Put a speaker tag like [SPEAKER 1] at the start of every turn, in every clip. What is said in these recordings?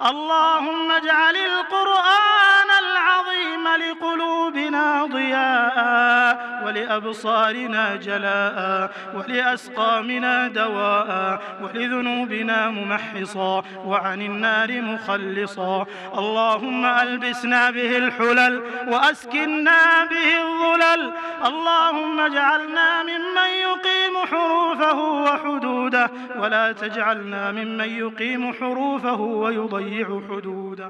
[SPEAKER 1] اللهم اجعل القرآن العظيم لقلوبنا ضياء ولأبصارنا جلاء ولأسقامنا دواء ولذنوبنا ممحصا وعن النار مخلصا. اللهم ألبسنا به الحلل وأسكنا به الظلل. اللهم اجعلنا ممن يقيم حروفه وحدوده ولا تجعلنا ممن يقيم حروفه ويضيع حدوده.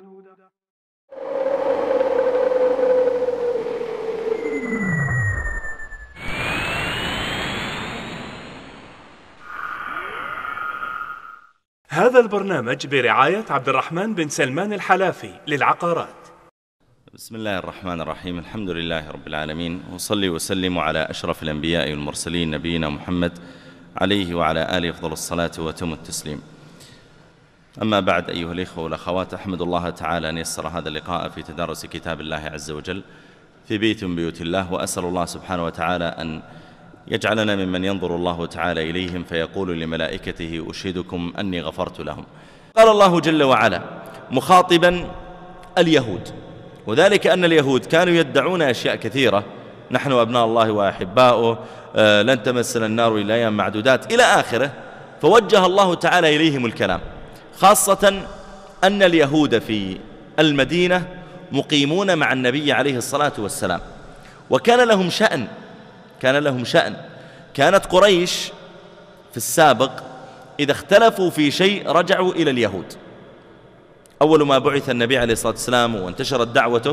[SPEAKER 2] هذا البرنامج برعاية عبد الرحمن بن سلمان الحلافي للعقارات.
[SPEAKER 3] بسم الله الرحمن الرحيم. الحمد لله رب العالمين، وصلي وسلم على أشرف الأنبياء والمرسلين نبينا محمد عليه وعلى آله أفضل الصلاة وتم التسليم. أما بعد، أيها الإخوة والأخوات، أحمد الله تعالى أن يسر هذا اللقاء في تدارس كتاب الله عز وجل في بيت من بيوت الله، وأسأل الله سبحانه وتعالى أن يجعلنا ممن ينظر الله تعالى إليهم فيقول لملائكته: أشهدكم أني غفرت لهم. قال الله جل وعلا مخاطبا اليهود، وذلك أن اليهود كانوا يدعون أشياء كثيرة: نحن أبناء الله وأحباؤه، لن تمسنا النار إلا أيام معدودات، إلى آخره. فوجه الله تعالى إليهم الكلام، خاصة أن اليهود في المدينة مقيمون مع النبي عليه الصلاة والسلام، وكان لهم شأن. كانت قريش في السابق إذا اختلفوا في شيء رجعوا إلى اليهود. أول ما بعث النبي عليه الصلاة والسلام وانتشرت دعوته،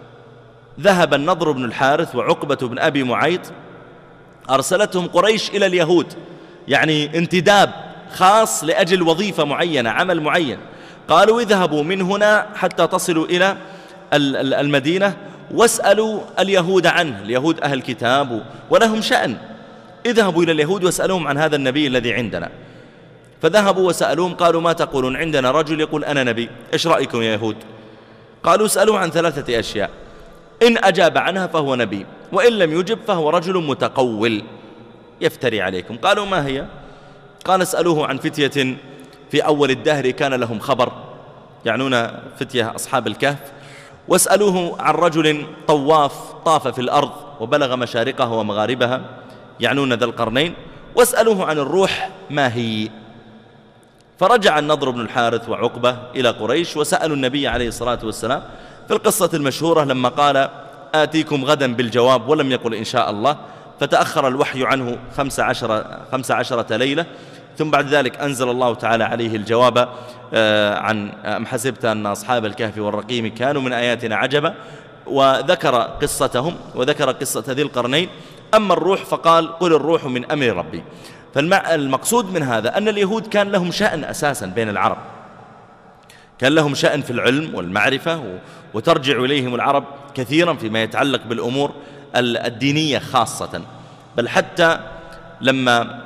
[SPEAKER 3] ذهب النضر بن الحارث وعقبة بن أبي معيط، أرسلتهم قريش إلى اليهود، يعني انتداب خاص لأجل وظيفة معينة، عمل معين. قالوا: اذهبوا من هنا حتى تصلوا إلى المدينة واسألوا اليهود عنه، اليهود أهل كتاب ولهم شأن، اذهبوا إلى اليهود واسألوهم عن هذا النبي الذي عندنا. فذهبوا وسألوهم، قالوا: ما تقولون؟ عندنا رجل يقول أنا نبي، إيش رأيكم يا يهود؟ قالوا: اسألوه عن 3 أشياء، إن أجاب عنها فهو نبي، وإن لم يجب فهو رجل متقول يفتري عليكم. قالوا: ما هي؟ قال: اسألوه عن فتية في أول الدهر كان لهم خبر، يعنون فتية أصحاب الكهف، واسألوه عن رجل طاف في الأرض وبلغ مشارقها ومغاربها، يعنون ذا القرنين، واسألوه عن الروح ما هي. فرجع النضر بن الحارث وعقبة إلى قريش وسألوا النبي عليه الصلاة والسلام في القصة المشهورة لما قال: آتيكم غدا بالجواب، ولم يقل إن شاء الله، فتأخر الوحي عنه 15 ليلة، ثم بعد ذلك أنزل الله تعالى عليه الجواب عن أم حسبت أن أصحاب الكهف والرقيم كانوا من آياتنا عجبا، وذكر قصتهم وذكر قصة ذي القرنين. أما الروح فقال: قل الروح من أمر ربي. فالمقصود من هذا أن اليهود كان لهم شأن أساسا بين العرب، كان لهم شأن في العلم والمعرفة، وترجع إليهم العرب كثيرا فيما يتعلق بالأمور الدينية خاصة. بل حتى لما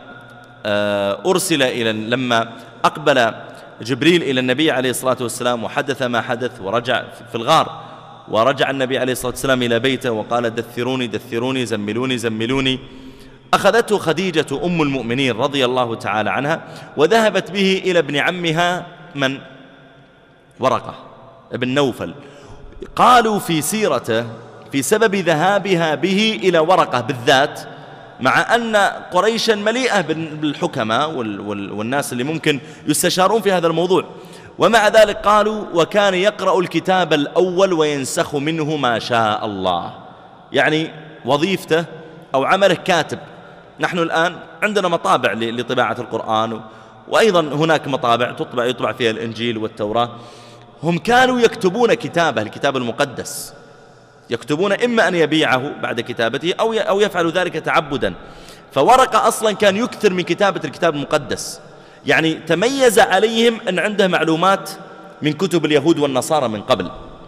[SPEAKER 3] لما أقبل جبريل إلى النبي عليه الصلاة والسلام وحدث ما حدث ورجع في الغار، ورجع النبي عليه الصلاة والسلام إلى بيته وقال: دثروني دثروني، زملوني زملوني، أخذته خديجة أم المؤمنين رضي الله تعالى عنها وذهبت به إلى ابن عمها من ورقة ابن نوفل. قالوا في سيرته في سبب ذهابها به إلى ورقة بالذات، مع أن قريشا مليئة بالحكماء والناس اللي ممكن يستشارون في هذا الموضوع، ومع ذلك قالوا: وكان يقرأ الكتاب الأول وينسخ منه ما شاء الله، يعني وظيفته أو عمله كاتب. نحن الآن عندنا مطابع لطباعة القرآن، وأيضا هناك مطابع يطبع فيها الإنجيل والتوراة. هم كانوا يكتبون الكتاب المقدس، يكتبون إما أن يبيعه بعد كتابته أو يفعل ذلك تعبدا. فورقة أصلا كان يكثر من كتابة الكتاب المقدس، يعني تميز عليهم أن عنده معلومات من كتب اليهود والنصارى من قبل.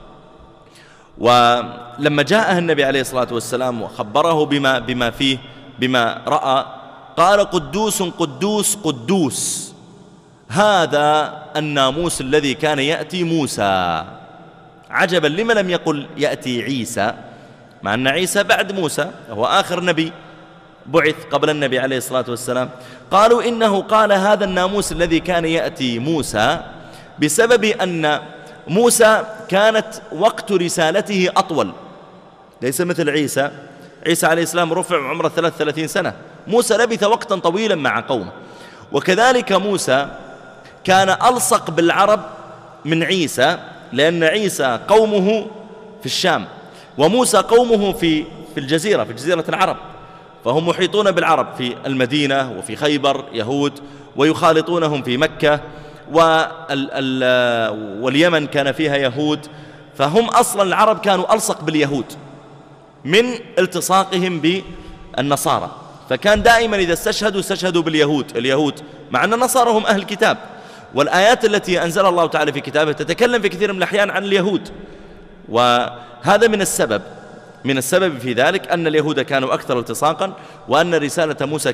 [SPEAKER 3] ولما جاءه النبي عليه الصلاة والسلام وخبره بما فيه بما رأى، قال: قدوس قدوس قدوس، هذا الناموس الذي كان يأتي موسى. عجبا لما لم يقل يأتي عيسى، مع أن عيسى بعد موسى، هو آخر نبي بعث قبل النبي عليه الصلاة والسلام. قالوا: إنه قال هذا الناموس الذي كان يأتي موسى بسبب أن موسى كانت وقت رسالته أطول، ليس مثل عيسى. عيسى عليه السلام رفع عمره 33 سنة، موسى لبث وقتا طويلا مع قومه. وكذلك موسى كان ألصق بالعرب من عيسى، لأن عيسى قومه في الشام وموسى قومه في الجزيرة، في جزيرة العرب، فهم محيطون بالعرب في المدينة وفي خيبر يهود، ويخالطونهم في مكة، واليمن كان فيها يهود، فهم أصلا العرب كانوا ألصق باليهود من التصاقهم بالنصارى، فكان دائما إذا استشهدوا باليهود، مع أن النصارى هم أهل الكتاب، والآيات التي أنزل الله تعالى في كتابه تتكلم في كثير من الأحيان عن اليهود. وهذا من السبب في ذلك أن اليهود كانوا أكثر التصاقا، وأن رسالة موسى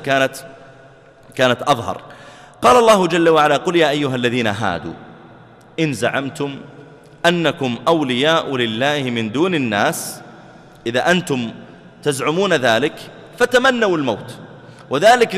[SPEAKER 3] كانت أظهر. قال الله جل وعلا: قل يا أيها الذين هادوا إن زعمتم أنكم أولياء لله من دون الناس، إذا أنتم تزعمون ذلك فتمنوا الموت، وذلك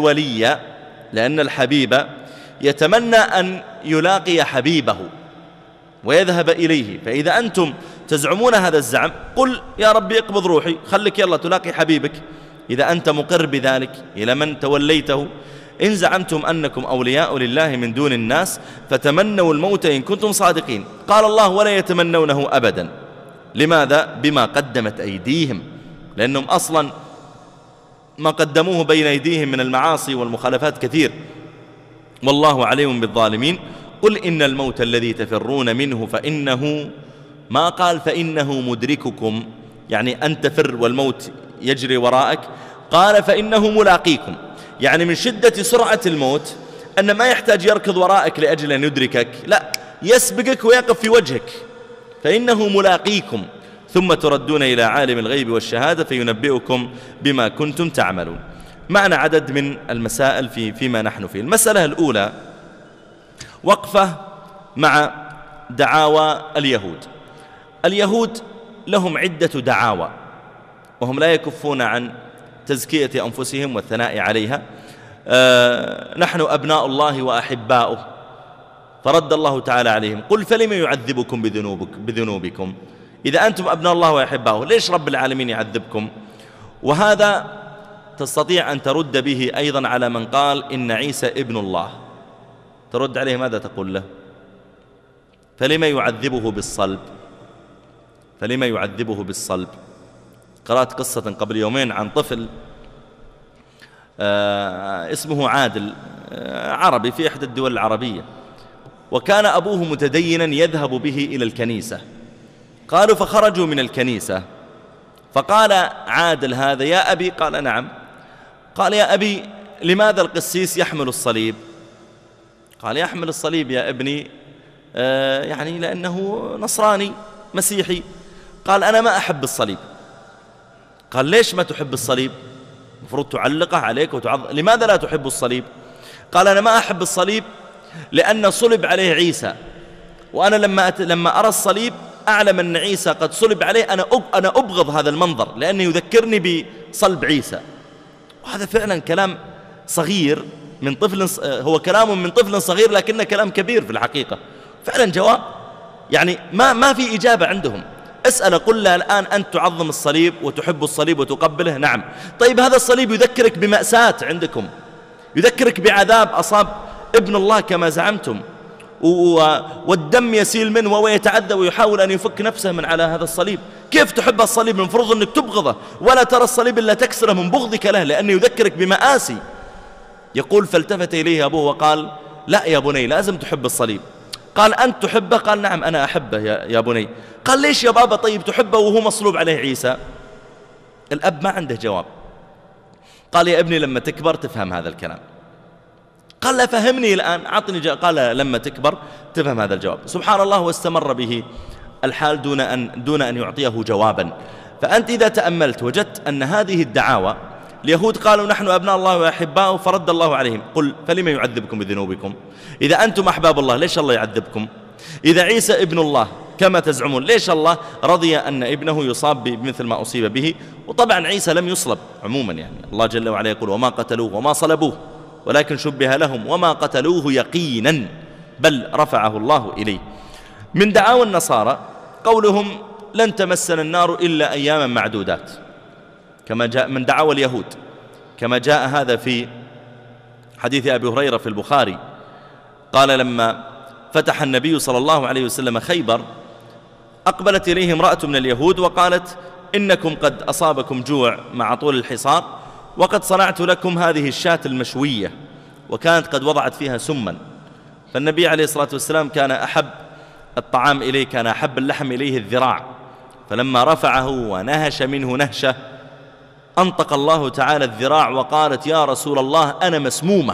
[SPEAKER 3] لأن الحبيب يتمنى أن يلاقي حبيبه ويذهب إليه. فإذا أنتم تزعمون هذا الزعم، قل يا ربي اقبض روحي، خلك يلا تلاقي حبيبك إذا أنت مقر بذلك إلى من توليته. إن زعمتم أنكم أولياء لله من دون الناس فتمنوا الموت إن كنتم صادقين. قال الله: ولا يتمنونه أبدا. لماذا؟ بما قدمت أيديهم، لأنهم أصلا ما قدموه بين أيديهم من المعاصي والمخالفات كثير، والله عليم بالظالمين. قل إن الموت الذي تفرون منه فإنه، ما قال فإنه مدرككم، يعني أن تفر والموت يجري وراءك، قال فإنه ملاقيكم، يعني من شدة سرعة الموت أن ما يحتاج يركض وراءك لأجل أن يدركك، لا، يسبقك ويقف في وجهك، فإنه ملاقيكم ثم تردون إلى عالم الغيب والشهادة فينبئكم بما كنتم تعملون. معنا عدد من المسائل فيما نحن فيه. المسألة الأولى وقفة مع دعاوى اليهود لهم عدة دعاوى، وهم لا يكفون عن تزكية أنفسهم والثناء عليها. نحن أبناء الله وأحباؤه، فرد الله تعالى عليهم: قل فلم يعذبكم بذنوبكم إذا أنتم أبناء الله وأحباؤه، ليش رب العالمين يعذبكم؟ وهذا تستطيع أن ترد به أيضا على من قال إن عيسى ابن الله، ترد عليه ماذا تقول له؟ فلم يعذبه بالصلب. قرأت قصة قبل يومين عن طفل اسمه عادل، عربي في إحدى الدول العربية، وكان أبوه متدينا يذهب به إلى الكنيسة. قالوا فخرجوا من الكنيسة، فقال عادل هذا: يا أبي. قال: نعم. قال: يا أبي، لماذا القسيس يحمل الصليب؟ قال: يحمل الصليب يا ابني يعني لأنه نصراني مسيحي. قال: أنا ما أحب الصليب. قال: ليش ما تحب الصليب؟ المفروض تعلقه عليك وتعظم، لماذا لا تحب الصليب؟ قال: أنا ما أحب الصليب لأن صلب عليه عيسى، وأنا لما أرى الصليب أعلم أن عيسى قد صلب عليه، أنا أبغض هذا المنظر لأنه يذكرني بصلب عيسى. وهذا فعلا كلام صغير من طفل، هو كلام من طفل صغير لكنه كلام كبير في الحقيقة، فعلا جواب، يعني ما في إجابة عندهم. اسأل، قل له الآن أنت تعظم الصليب وتحب الصليب وتقبله؟ نعم. طيب هذا الصليب يذكرك بمأساة عندكم، يذكرك بعذاب أصاب ابن الله كما زعمتم، والدم يسيل منه وهو يتعذب ويحاول أن يفك نفسه من على هذا الصليب. كيف تحب الصليب؟ المفروض أنك تبغضه ولا ترى الصليب إلا تكسره من بغضك له، لأنه يذكرك بمآسي. يقول: فالتفت إليه أبوه وقال: لا يا بني، لازم تحب الصليب. قال: أنت تحبه؟ قال: نعم أنا أحبه يا بني. قال: ليش يا بابا طيب تحبه وهو مصلوب عليه عيسى؟ الأب ما عنده جواب. قال: يا ابني لما تكبر تفهم هذا الكلام. قال: لا فهمني الآن، أعطني جواب. قال: لما تكبر تفهم هذا الجواب. سبحان الله، واستمر به الحال دون أن يعطيه جوابا. فأنت إذا تأملت وجدت أن هذه الدعاوى، اليهود قالوا نحن أبناء الله وأحباؤه، فرد الله عليهم: قل فلم يعذبكم بذنوبكم إذا أنتم أحباب الله، ليش الله يعذبكم؟ إذا عيسى ابن الله كما تزعمون، ليش الله رضي أن ابنه يصاب بمثل ما أصيب به؟ وطبعا عيسى لم يصلب عموما، يعني الله جل وعلا يقول: وما قتلوه وما صلبوه ولكن شبه لهم وما قتلوه يقينا بل رفعه الله إليه. من دعاوى النصارى قولهم لن تمسنا النار إلا أياما معدودات، كما جاء من دعاوى اليهود، كما جاء هذا في حديث أبي هريرة في البخاري، قال لما فتح النبي صلى الله عليه وسلم خيبر أقبلت إليه امرأة من اليهود وقالت إنكم قد أصابكم جوع مع طول الحصار، وقد صنعت لكم هذه الشاة المشوية، وكانت قد وضعت فيها سما. فالنبي عليه الصلاة والسلام كان أحب الطعام إليه، كان أحب اللحم إليه الذراع، فلما رفعه ونهش منه نهشة أنطق الله تعالى الذراع وقالت يا رسول الله أنا مسمومة.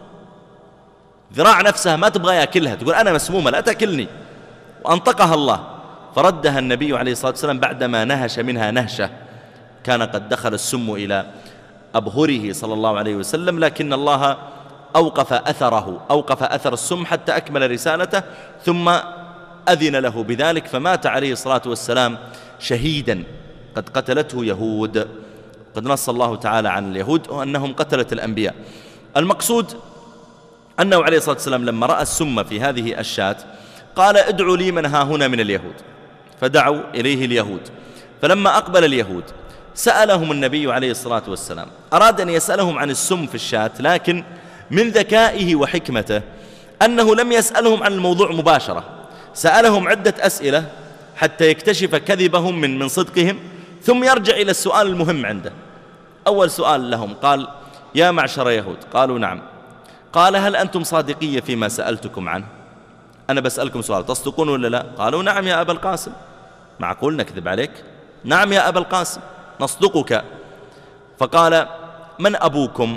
[SPEAKER 3] ذراع نفسها ما تبغى يأكلها، تقول أنا مسمومة لا تأكلني، وأنطقها الله، فردها النبي عليه الصلاة والسلام بعدما نهش منها نهشة كان قد دخل السم إلى أبهره صلى الله عليه وسلم، لكن الله أوقف أثر السم حتى أكمل رسالته، ثم أذن له بذلك، فمات عليه الصلاة والسلام شهيدا قد قتلته يهود. قد نص الله تعالى عن اليهود وأنهم قتلت الأنبياء. المقصود أنه عليه الصلاة والسلام لما رأى السم في هذه الشاة قال ادعوا لي من ها هنا من اليهود، فدعوا إليه اليهود. فلما أقبل اليهود سألهم النبي عليه الصلاة والسلام، أراد أن يسألهم عن السم في الشاة، لكن من ذكائه وحكمته أنه لم يسألهم عن الموضوع مباشرة، سألهم عدة أسئلة حتى يكتشف كذبهم من صدقهم، ثم يرجع إلى السؤال المهم عنده. أول سؤال لهم قال يا معشر يهود، قالوا نعم. قال هل أنتم صادقية فيما سألتكم عنه؟ أنا بسألكم سؤال تصدقون ولا لا؟ قالوا نعم يا أبا القاسم. معقول نكذب عليك؟ نعم يا أبا القاسم نصدقك. فقال من أبوكم؟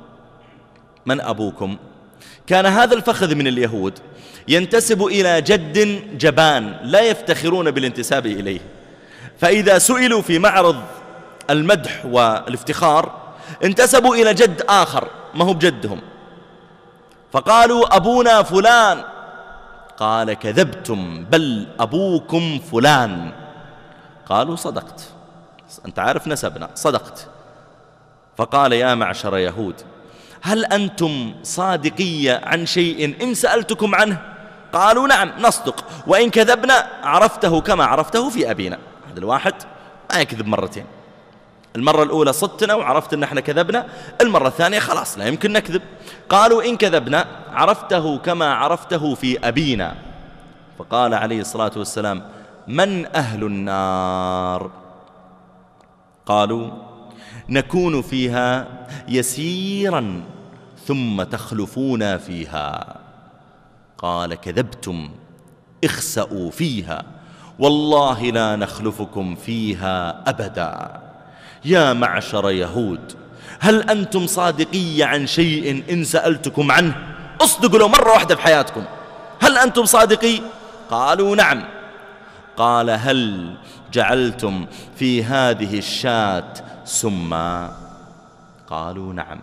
[SPEAKER 3] من أبوكم؟ كان هذا الفخذ من اليهود ينتسب إلى جد جبان لا يفتخرون بالانتساب إليه، فإذا سئلوا في معرض المدح والافتخار انتسبوا إلى جد آخر ما هو بجدهم، فقالوا أبونا فلان. قال كذبتم بل أبوكم فلان. قالوا صدقت، أنت عارف نسبنا، صدقت. فقال يا معشر يهود هل أنتم صادقية عن شيء إن سألتكم عنه؟ قالوا نعم نصدق، وإن كذبنا عرفته كما عرفته في أبينا. هذا الواحد ما يكذب مرتين، المرة الأولى صدتنا وعرفت أن احنا كذبنا، المرة الثانية خلاص لا يمكن نكذب. قالوا إن كذبنا عرفته كما عرفته في أبينا. فقال عليه الصلاة والسلام من أهل النار؟ قالوا نكون فيها يسيرا ثم تخلفون فيها. قال كذبتم اخسأوا فيها والله لا نخلفكم فيها أبدا. يا معشر يهود هل أنتم صادقية عن شيء إن سألتكم عنه؟ اصدقوا لو مرة واحدة في حياتكم، هل أنتم صادقي؟ قالوا نعم. قال هل جعلتم في هذه الشاة سما؟ قالوا نعم.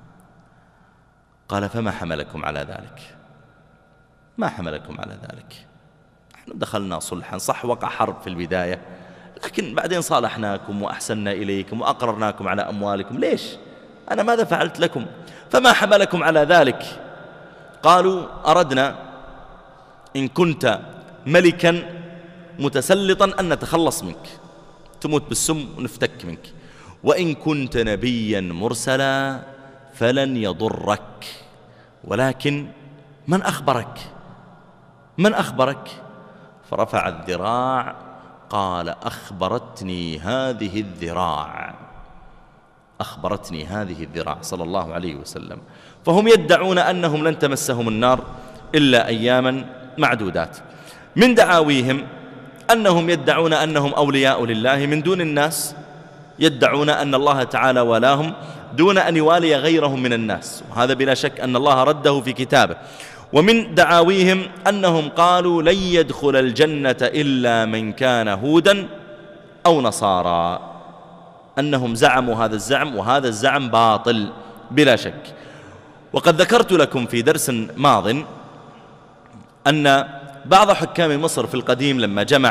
[SPEAKER 3] قال فما حملكم على ذلك؟ ما حملكم على ذلك؟ نحن دخلنا صلحا، صح وقع حرب في البداية، لكن بعدين صالحناكم وأحسننا إليكم وأقررناكم على أموالكم، ليش؟ أنا ماذا فعلت لكم؟ فما حملكم على ذلك؟ قالوا أردنا إن كنت ملكا متسلطا أن نتخلص منك، تموت بالسم ونفتك منك، وإن كنت نبيا مرسلا فلن يضرك، ولكن من أخبرك؟ من أخبرك؟ فرفع الذراع قال أخبرتني هذه الذراع، أخبرتني هذه الذراع صلى الله عليه وسلم. فهم يدعون أنهم لن تمسهم النار إلا أياما معدودات. من دعاويهم أنهم يدعون أنهم أولياء لله من دون الناس، يدعون أن الله تعالى ولاهم دون أن يوالي غيرهم من الناس، وهذا بلا شك أن الله رده في كتابه. ومن دعاويهم أنهم قالوا لن يدخل الجنة إلا من كان هودا أو نصارى، أنهم زعموا هذا الزعم، وهذا الزعم باطل بلا شك. وقد ذكرت لكم في درس ماض أن بعض حكام مصر في القديم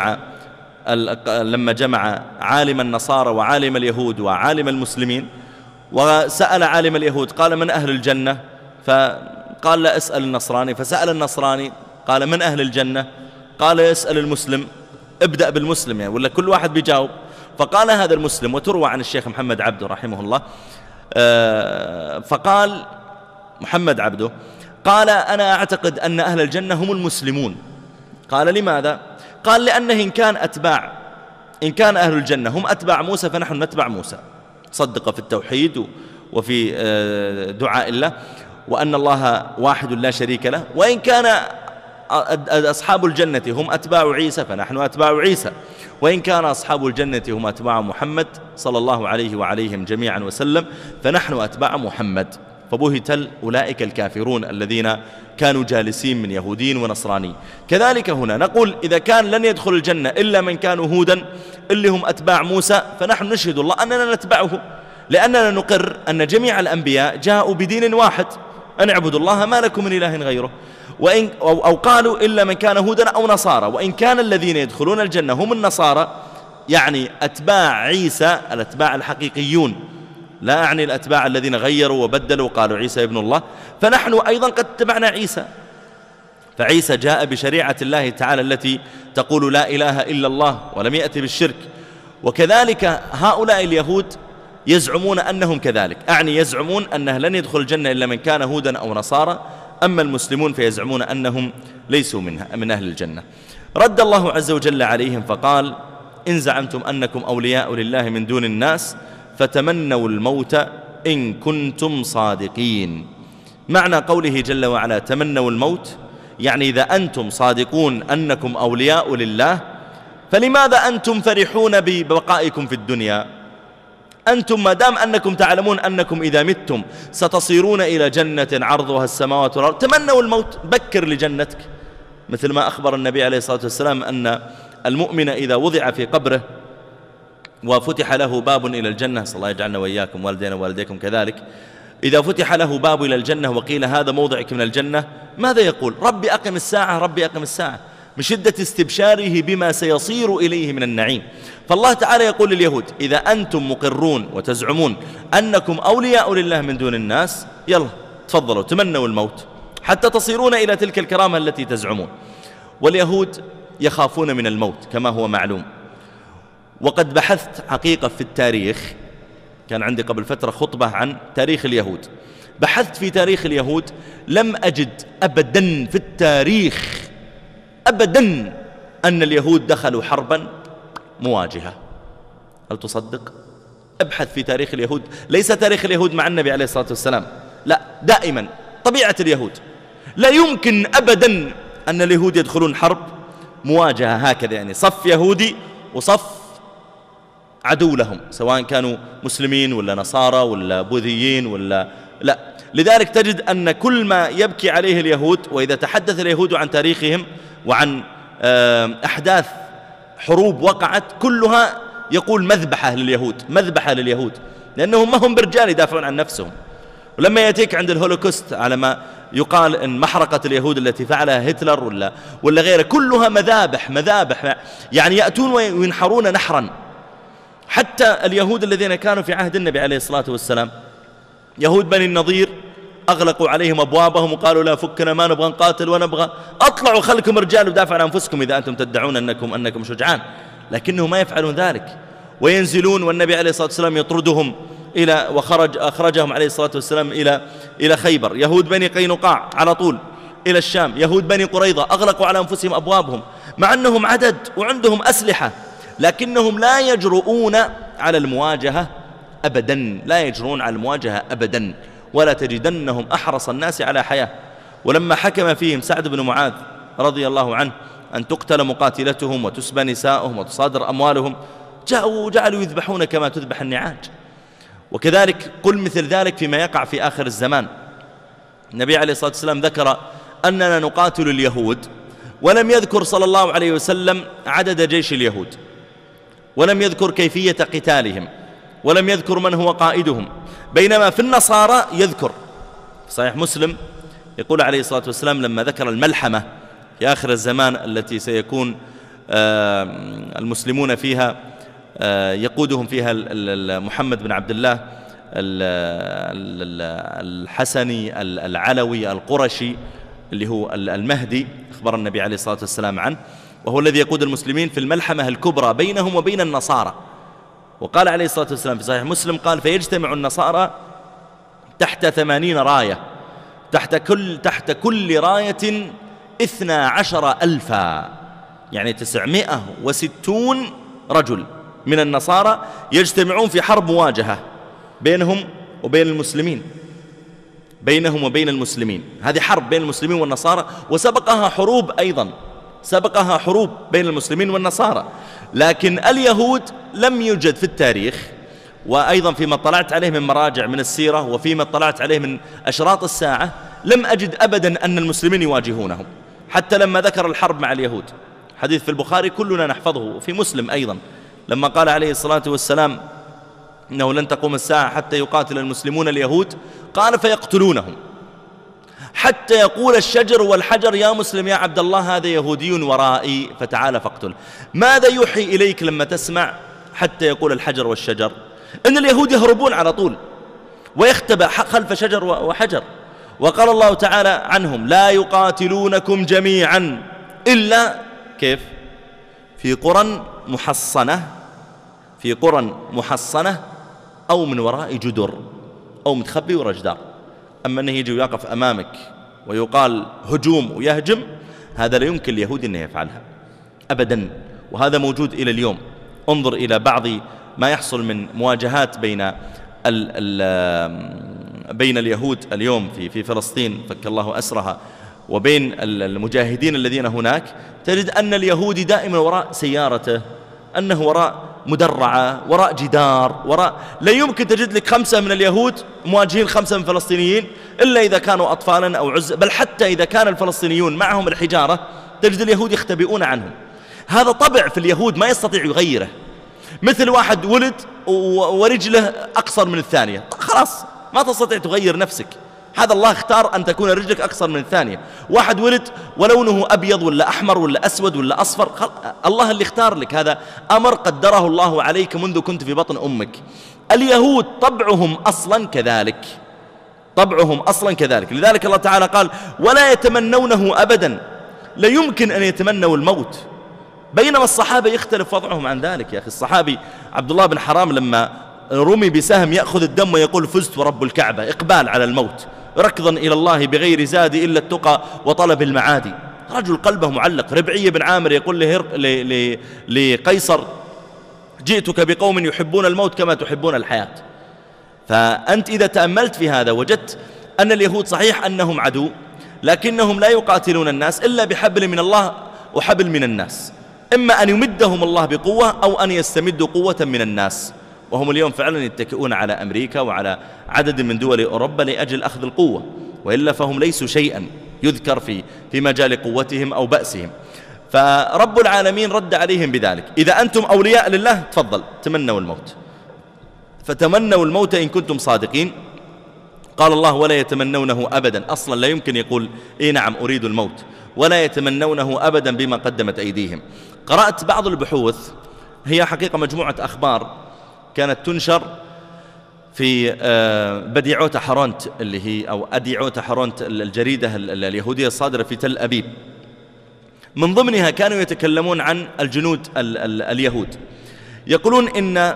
[SPEAKER 3] لما جمع عالم النصارى وعالم اليهود وعالم المسلمين، وسأل عالم اليهود قال من أهل الجنة؟ قال لا اسأل النصراني، فسأل النصراني قال من أهل الجنة؟ قال اسأل المسلم، ابدأ بالمسلم يعني، ولا كل واحد بيجاوب. فقال هذا المسلم، وتروى عن الشيخ محمد عبده رحمه الله، فقال محمد عبده قال أنا أعتقد أن أهل الجنة هم المسلمون. قال لماذا؟ قال لأنه إن كان أهل الجنة هم أتباع موسى فنحن نتبع موسى، صدق في التوحيد وفي دعاء الله وأن الله واحد لا شريك له. وإن كان أصحاب الجنة هم أتباع عيسى فنحن أتباع عيسى، وإن كان أصحاب الجنة هم أتباع محمد صلى الله عليه وعليهم جميعا وسلم فنحن أتباع محمد. فبهت أولئك الكافرون الذين كانوا جالسين من يهودين ونصراني. كذلك هنا نقول إذا كان لن يدخل الجنة إلا من كانوا هودا اللي هم أتباع موسى، فنحن نشهد الله أننا نتبعه، لأننا نقر أن جميع الأنبياء جاءوا بدين واحد، أن اعبدوا الله ما لكم من إله غيره. أو قالوا إلا من كان هودا أو نصارى، وإن كان الذين يدخلون الجنة هم النصارى يعني أتباع عيسى، الأتباع الحقيقيون، لا أعني الأتباع الذين غيروا وبدلوا وقالوا عيسى ابن الله، فنحن أيضا قد اتبعنا عيسى. فعيسى جاء بشريعة الله تعالى التي تقول لا إله إلا الله ولم يأتي بالشرك. وكذلك هؤلاء اليهود يزعمون أنهم كذلك، أعني يزعمون أنه لن يدخل الجنة إلا من كان هودا أو نصارى، أما المسلمون فيزعمون أنهم ليسوا من أهل الجنة. رد الله عز وجل عليهم فقال إن زعمتم أنكم أولياء لله من دون الناس فتمنوا الموت إن كنتم صادقين. معنى قوله جل وعلا تمنوا الموت يعني إذا أنتم صادقون أنكم أولياء لله فلماذا أنتم فرحون ببقائكم في الدنيا؟ أنتم ما دام أنكم تعلمون أنكم إذا متم ستصيرون إلى جنة عرضها السماوات والأرض، تمنوا الموت، بكر لجنتك. مثل ما أخبر النبي عليه الصلاة والسلام أن المؤمن إذا وضع في قبره وفتح له باب إلى الجنة، صلى الله يجعلنا وإياكم والدينا ووالديكم كذلك، إذا فتح له باب إلى الجنة وقيل هذا موضعك من الجنة ماذا يقول؟ ربي أقم الساعة، ربي أقم الساعة، من شدة استبشاره بما سيصير إليه من النعيم. فالله تعالى يقول لليهود إذا أنتم مقرون وتزعمون أنكم أولياء لله من دون الناس يلا تفضلوا تمنوا الموت حتى تصيرون إلى تلك الكرامة التي تزعمون. واليهود يخافون من الموت كما هو معلوم. وقد بحثت حقيقة في التاريخ، كان عندي قبل فترة خطبة عن تاريخ اليهود، بحثت في تاريخ اليهود لم أجد أبدا في التاريخ أبدا أن اليهود دخلوا حربا مواجهة. هل تصدق؟ ابحث في تاريخ اليهود، ليس تاريخ اليهود مع النبي عليه الصلاة والسلام، لا، دائما طبيعة اليهود لا يمكن أبدا أن اليهود يدخلون حرب مواجهة هكذا، يعني صف يهودي وصف عدو لهم، سواء كانوا مسلمين ولا نصارى ولا بوذيين ولا لا. لذلك تجد أن كل ما يبكي عليه اليهود، وإذا تحدث اليهود عن تاريخهم وعن أحداث حروب وقعت كلها يقول مذبحة لليهود، مذبحة لليهود، لأنهم ما هم برجال يدافعون عن نفسهم. ولما يأتيك عند الهولوكوست على ما يقال أن محرقة اليهود التي فعلها هتلر ولا غيره كلها مذابح، يعني يأتون وينحرون نحرا. حتى اليهود الذين كانوا في عهد النبي عليه الصلاة والسلام، يهود بني النضير، أغلقوا عليهم أبوابهم وقالوا لا فكنا ما نبغى نقاتل ونبغى أطلعوا خلكم رجال ودافعوا عن أنفسكم إذا أنتم تدعون أنكم شجعان، لكنهم ما يفعلون ذلك وينزلون، والنبي عليه الصلاة والسلام يطردهم أخرجهم عليه الصلاة والسلام إلى خيبر. يهود بني قينقاع على طول إلى الشام، يهود بني قريظة أغلقوا على أنفسهم أبوابهم مع أنهم عدد وعندهم أسلحة، لكنهم لا يجرؤون على المواجهة أبدا، لا يجرؤون على المواجهة أبدا، ولا تجدنهم أحرص الناس على حياة. ولما حكم فيهم سعد بن معاذ رضي الله عنه أن تقتل مقاتلتهم وتسبى نساؤهم وتصادر أموالهم، جعلوا يذبحون كما تذبح النعاج. وكذلك قل مثل ذلك فيما يقع في آخر الزمان. النبي عليه الصلاة والسلام ذكر أننا نقاتل اليهود، ولم يذكر صلى الله عليه وسلم عدد جيش اليهود، ولم يذكر كيفية قتالهم، ولم يذكر من هو قائدهم، بينما في النصارى يذكر. صحيح مسلم يقول عليه الصلاة والسلام لما ذكر الملحمة في آخر الزمان التي سيكون المسلمون فيها يقودهم فيها محمد بن عبد الله الحسني العلوي القرشي اللي هو المهدي، أخبر النبي عليه الصلاة والسلام عنه، وهو الذي يقود المسلمين في الملحمة الكبرى بينهم وبين النصارى. وقال عليه الصلاة والسلام في صحيح مسلم قال: فيجتمع النصارى تحت 80 راية، تحت كل راية 12,000، يعني 960 رجل من النصارى يجتمعون في حرب مواجهة بينهم وبين المسلمين، بينهم وبين المسلمين. هذه حرب بين المسلمين والنصارى، وسبقها حروب أيضا، سبقها حروب بين المسلمين والنصارى. لكن اليهود لم يوجد في التاريخ، وأيضا فيما اطلعت عليه من مراجع من السيرة وفيما اطلعت عليه من أشراط الساعة، لم أجد أبدا أن المسلمين يواجهونهم، حتى لما ذكر الحرب مع اليهود. حديث في البخاري كلنا نحفظه، وفي مسلم أيضا لما قال عليه الصلاة والسلام إنه لن تقوم الساعة حتى يقاتل المسلمون اليهود، قال: فيقتلونهم حتى يقول الشجر والحجر: يا مسلم يا عبد الله هذا يهودي ورائي فتعال فاقتل. ماذا يوحي إليك لما تسمع حتى يقول الحجر والشجر؟ إن اليهود يهربون على طول ويختبأ خلف شجر وحجر. وقال الله تعالى عنهم: لا يقاتلونكم جميعا إلا كيف؟ في قرى محصنة، في قرى محصنة أو من وراء جدر، أو متخبي ورا جدار. أما أنه يجي ويقف أمامك ويقال هجوم ويهجم، هذا لا يمكن اليهود أن يفعلها أبدا، وهذا موجود إلى اليوم. انظر إلى بعض ما يحصل من مواجهات بين اليهود اليوم في فلسطين، فك الله أسرها، وبين المجاهدين الذين هناك. تجد أن اليهودي دائما وراء سيارته، أنه وراء مدرعة، وراء جدار، لا يمكن تجد لك 5 من اليهود مواجهين 5 من الفلسطينيين إلا إذا كانوا أطفالا أو عز، بل حتى إذا كان الفلسطينيون معهم الحجارة تجد اليهود يختبئون عنهم. هذا طبع في اليهود ما يستطيع يغيره. مثل واحد ولد ورجله أقصر من الثانية، خلاص ما تستطيع تغير نفسك، هذا الله اختار أن تكون رجلك أقصر من الثانية. واحد ولد ولونه أبيض ولا أحمر ولا أسود ولا أصفر، الله اللي اختار لك، هذا أمر قدره الله عليك منذ كنت في بطن أمك. اليهود طبعهم أصلا كذلك، طبعهم أصلا كذلك. لذلك الله تعالى قال: ولا يتمنونه أبدا، لا يمكن أن يتمنوا الموت. بينما الصحابة يختلف وضعهم عن ذلك. يا أخي الصحابي عبد الله بن حرام لما رمي بسهم يأخذ الدم ويقول: فزت ورب الكعبة، إقبال على الموت، ركضا إلى الله بغير زاد إلا التقى وطلب المعادي. رجل قلبه معلق. ربعي بن عامر يقول لقيصر: جئتك بقوم يحبون الموت كما تحبون الحياة. فأنت إذا تأملت في هذا وجدت أن اليهود صحيح أنهم عدو، لكنهم لا يقاتلون الناس إلا بحبل من الله وحبل من الناس، إما أن يمدهم الله بقوة أو أن يستمدوا قوة من الناس. وهم اليوم فعلا يتكئون على أمريكا وعلى عدد من دول أوروبا لأجل أخذ القوة، وإلا فهم ليسوا شيئا يذكر في مجال قوتهم أو بأسهم. فرب العالمين رد عليهم بذلك: إذا أنتم أولياء لله تفضل تمنوا الموت، فتمنوا الموت إن كنتم صادقين. قال الله: ولا يتمنونه أبدا. أصلا لا يمكن يقول إيه نعم أريد الموت، ولا يتمنونه أبدا بما قدمت أيديهم. قرأت بعض البحوث، هي حقيقة مجموعة أخبار كانت تنشر في بديعوت حرونت اللي هي أو أديعوت حرونت الجريدة اليهودية الصادرة في تل أبيب. من ضمنها كانوا يتكلمون عن الجنود اليهود، يقولون إن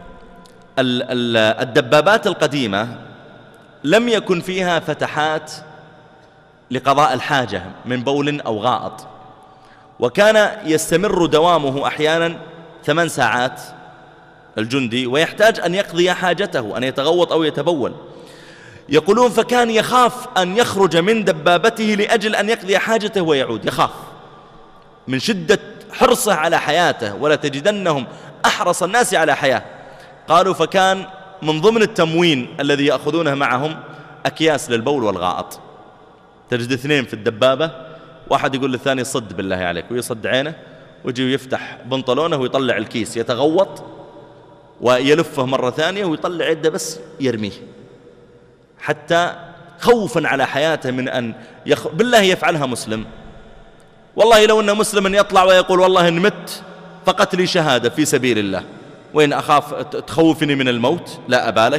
[SPEAKER 3] الدبابات القديمة لم يكن فيها فتحات لقضاء الحاجة من بول أو غائط، وكان يستمر دوامه أحيانا 8 ساعات الجندي، ويحتاج أن يقضي حاجته، أن يتغوط أو يتبول. يقولون فكان يخاف أن يخرج من دبابته لأجل أن يقضي حاجته ويعود، يخاف من شدة حرصه على حياته، ولا تجدنهم أحرص الناس على حياة. قالوا فكان من ضمن التموين الذي يأخذونه معهم أكياس للبول والغائط. تجد 2 في الدبابة، واحد يقول للثاني صد بالله عليك، ويصد عينه ويجي يفتح بنطلونه ويطلع الكيس يتغوط ويلفه مرة ثانية ويطلع يده بس يرميه، حتى خوفا على حياته من أن بالله يفعلها مسلم؟ والله لو أن مسلما يطلع ويقول والله إن مت فقتلي شهادة في سبيل الله، وإن أخاف تخوفني من الموت لا أبالك،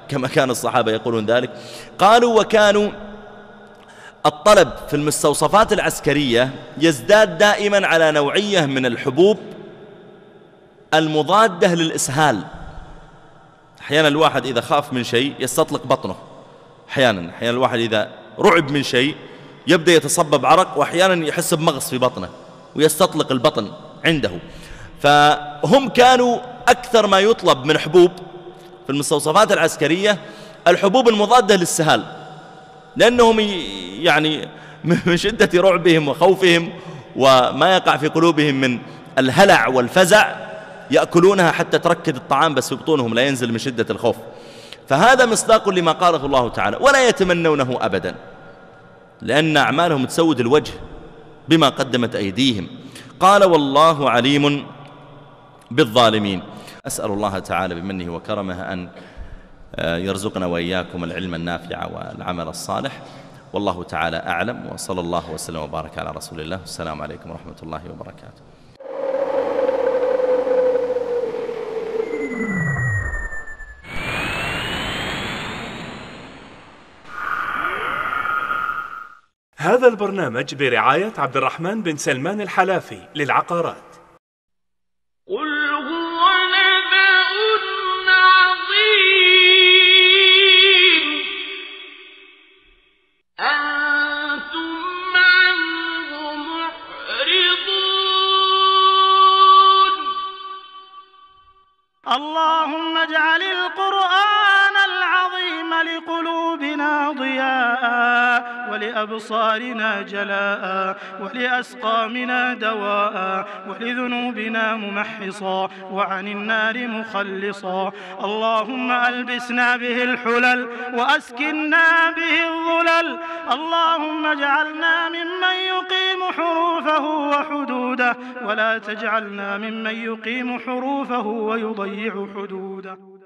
[SPEAKER 3] كما كان الصحابة يقولون ذلك. قالوا وكانوا الطلب في المستوصفات العسكرية يزداد دائما على نوعية من الحبوب المضادة للإسهال. أحيانا الواحد إذا خاف من شيء يستطلق بطنه، أحيانا الواحد إذا رعب من شيء يبدأ يتصبب عرق، وأحيانا يحس بمغص في بطنه ويستطلق البطن عنده. فهم كانوا أكثر ما يطلب من حبوب في المستوصفات العسكرية الحبوب المضادة للسهال، لأنهم يعني من شدة رعبهم وخوفهم وما يقع في قلوبهم من الهلع والفزع يأكلونها حتى تركد الطعام بس في بطونهم لا ينزل من شدة الخوف. فهذا مصداق لما قاله الله تعالى: ولا يتمنونه أبدا، لأن أعمالهم تسود الوجه بما قدمت أيديهم. قال: والله عليم بالظالمين. أسأل الله تعالى بمنه وكرمه أن يرزقنا وإياكم العلم النافع والعمل الصالح، والله تعالى أعلم، وصلى الله وسلم وبارك على رسول الله. السلام عليكم ورحمة الله وبركاته.
[SPEAKER 2] هذا البرنامج برعاية عبد الرحمن بن سلمان الحلافي للعقارات.
[SPEAKER 4] قل هو نبأ عظيم أنتم عنه معرضون.
[SPEAKER 1] اللهم اجعل القرآن العظيم لقلوبنا ضياء، ولأبصارنا جلاء، ولأسقامنا دواء، ولذنوبنا ممحصا، وعن النار مخلصا. اللهم ألبسنا به الحلل وأسكنا به الظلل. اللهم اجعلنا ممن يقيم حروفه وحدوده، ولا تجعلنا ممن يقيم حروفه ويضيع حدوده.